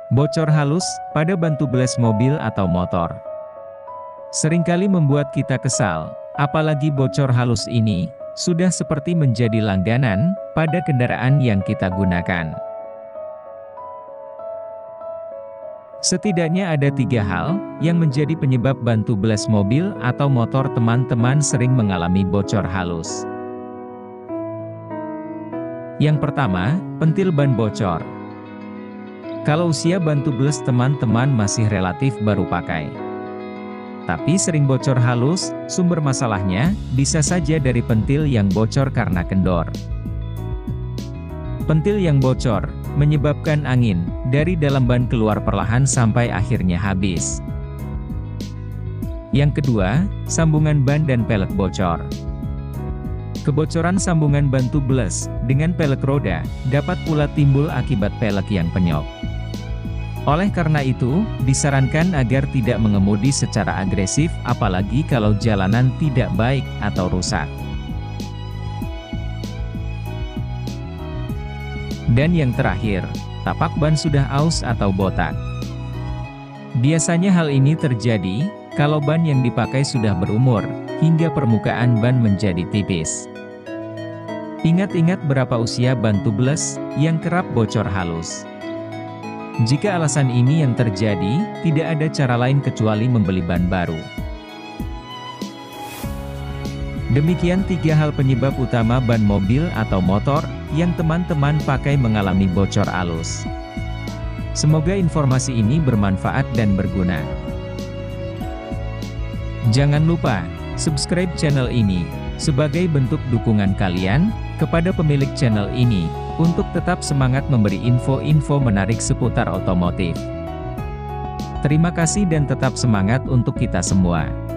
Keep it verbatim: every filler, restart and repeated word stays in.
Bocor halus pada ban tubles mobil atau motor seringkali membuat kita kesal, apalagi bocor halus ini sudah seperti menjadi langganan pada kendaraan yang kita gunakan. Setidaknya ada tiga hal yang menjadi penyebab ban tubles mobil atau motor teman-teman sering mengalami bocor halus. Yang pertama, pentil ban bocor. Kalau usia ban tubles teman-teman masih relatif baru pakai, tapi sering bocor halus, sumber masalahnya bisa saja dari pentil yang bocor karena kendor. Pentil yang bocor menyebabkan angin dari dalam ban keluar perlahan sampai akhirnya habis. Yang kedua, sambungan ban dan pelek bocor. Kebocoran sambungan ban tubles dengan pelek roda dapat pula timbul akibat pelek yang penyok. Oleh karena itu, disarankan agar tidak mengemudi secara agresif, apalagi kalau jalanan tidak baik atau rusak. Dan yang terakhir, tapak ban sudah aus atau botak. Biasanya hal ini terjadi kalau ban yang dipakai sudah berumur, hingga permukaan ban menjadi tipis. Ingat-ingat berapa usia ban tubles yang kerap bocor halus. Jika alasan ini yang terjadi, tidak ada cara lain kecuali membeli ban baru. Demikian tiga hal penyebab utama ban mobil atau motor yang teman-teman pakai mengalami bocor halus. Semoga informasi ini bermanfaat dan berguna. Jangan lupa subscribe channel ini sebagai bentuk dukungan kalian kepada pemilik channel ini untuk tetap semangat memberi info-info menarik seputar otomotif. Terima kasih dan tetap semangat untuk kita semua.